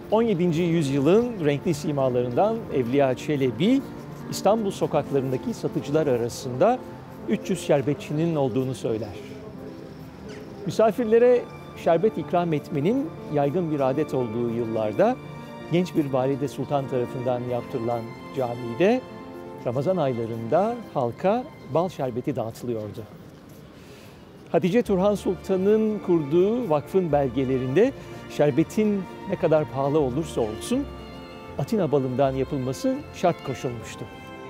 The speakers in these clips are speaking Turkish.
17. yüzyılın renkli simalarından Evliya Çelebi, İstanbul sokaklarındaki satıcılar arasında 300 şerbetçinin olduğunu söyler. Misafirlere şerbet ikram etmenin yaygın bir adet olduğu yıllarda genç bir valide sultan tarafından yaptırılan camide Ramazan aylarında halka bal şerbeti dağıtılıyordu. Hatice Turhan Sultan'ın kurduğu vakfın belgelerinde şerbetin ne kadar pahalı olursa olsun Atina balından yapılması şart koşulmuştu.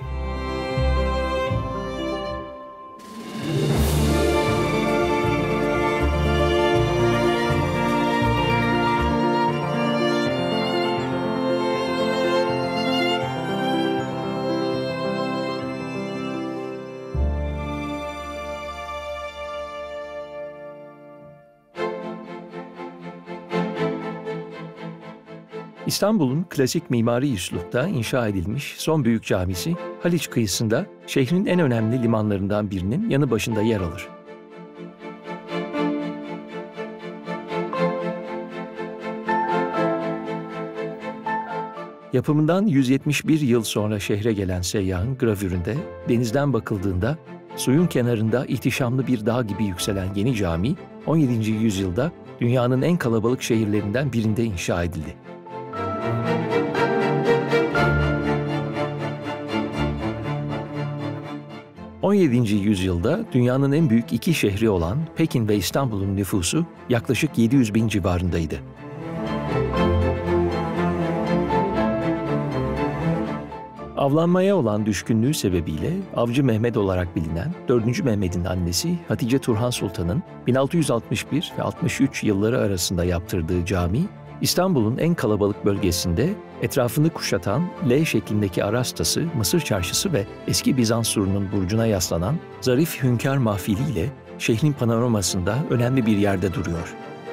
İstanbul'un klasik mimari üslupta inşa edilmiş son büyük camisi, Haliç kıyısında şehrin en önemli limanlarından birinin yanı başında yer alır. Yapımından 171 yıl sonra şehre gelen seyyahın gravüründe denizden bakıldığında suyun kenarında ihtişamlı bir dağ gibi yükselen yeni cami, 17. yüzyılda dünyanın en kalabalık şehirlerinden birinde inşa edildi. ...17. yüzyılda dünyanın en büyük iki şehri olan Pekin ve İstanbul'un nüfusu yaklaşık 700 bin civarındaydı. Avlanmaya olan düşkünlüğü sebebiyle Avcı Mehmet olarak bilinen 4. Mehmet'in annesi Hatice Turhan Sultan'ın 1661 ve 63 yılları arasında yaptırdığı cami, İstanbul'un en kalabalık bölgesinde etrafını kuşatan L şeklindeki arastası, Mısır Çarşısı ve eski Bizans surunun burcuna yaslanan zarif hünkâr mahfiliyle şehrin panoramasında önemli bir yerde duruyor.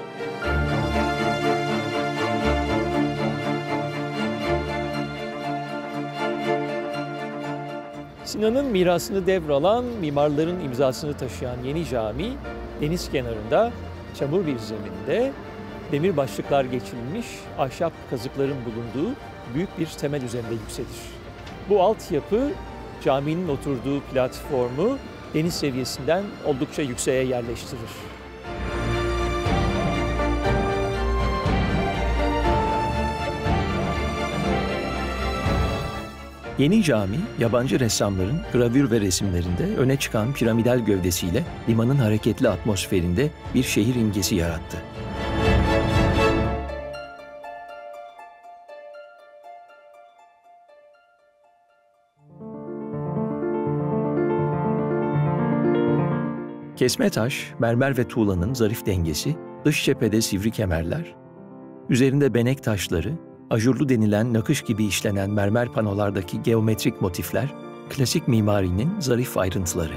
Sinan'ın mirasını devralan, mimarların imzasını taşıyan yeni cami, deniz kenarında, çamur bir zeminde, demir başlıklar geçirilmiş ahşap kazıkların bulunduğu büyük bir temel üzerinde yükselir. Bu altyapı caminin oturduğu platformu deniz seviyesinden oldukça yükseğe yerleştirir. Yeni cami, yabancı ressamların gravür ve resimlerinde öne çıkan piramidal gövdesiyle limanın hareketli atmosferinde bir şehir imgesi yarattı. Kesme taş, mermer ve tuğlanın zarif dengesi, dış cephede sivri kemerler, üzerinde benek taşları, ajurlu denilen nakış gibi işlenen mermer panolardaki geometrik motifler, klasik mimarinin zarif ayrıntıları.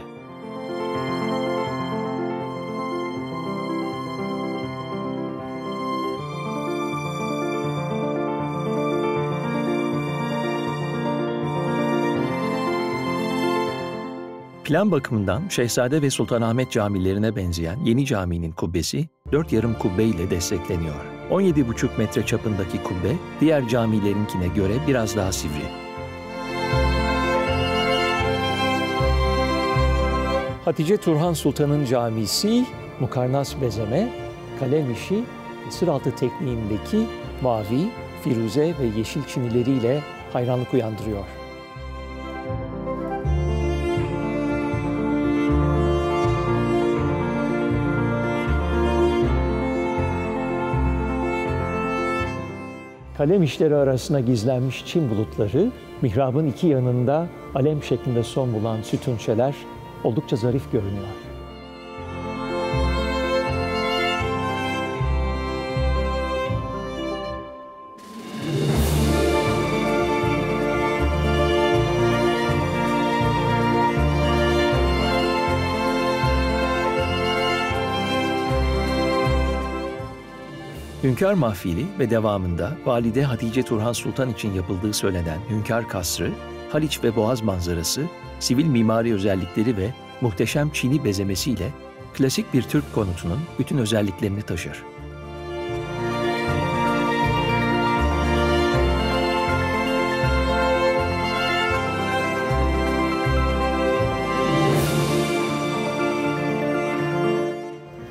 Plan bakımından Şehzade ve Sultanahmet camilerine benzeyen yeni caminin kubbesi 4 yarım kubbe ile destekleniyor. 17,5 metre çapındaki kubbe diğer camilerinkine göre biraz daha sivri. Hatice Turhan Sultan'ın camisi mukarnas bezeme, kalem işi ve sıraltı tekniğindeki mavi, firuze ve yeşil çinileriyle hayranlık uyandırıyor. Kalem işleri arasına gizlenmiş çim bulutları, mihrabın iki yanında alem şeklinde son bulan sütunçeler oldukça zarif görünüyor. Hünkâr mahfili ve devamında Valide Hatice Turhan Sultan için yapıldığı söylenen Hünkâr Kasrı, Haliç ve Boğaz manzarası, sivil mimari özellikleri ve muhteşem çini bezemesiyle klasik bir Türk konutunun bütün özelliklerini taşır.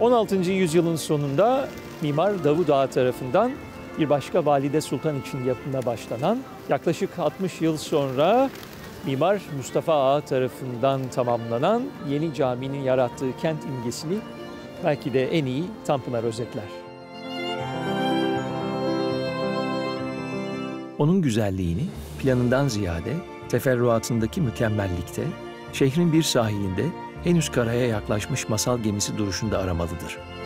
16. yüzyılın sonunda Mimar Davud Ağa tarafından bir başka Valide Sultan için yapımına başlanan, yaklaşık 60 yıl sonra Mimar Mustafa Ağa tarafından tamamlanan yeni caminin yarattığı kent imgesini belki de en iyi Tanpınar özetler. Onun güzelliğini planından ziyade teferruatındaki mükemmellikte, şehrin bir sahilinde henüz karaya yaklaşmış masal gemisi duruşunda aramalıdır.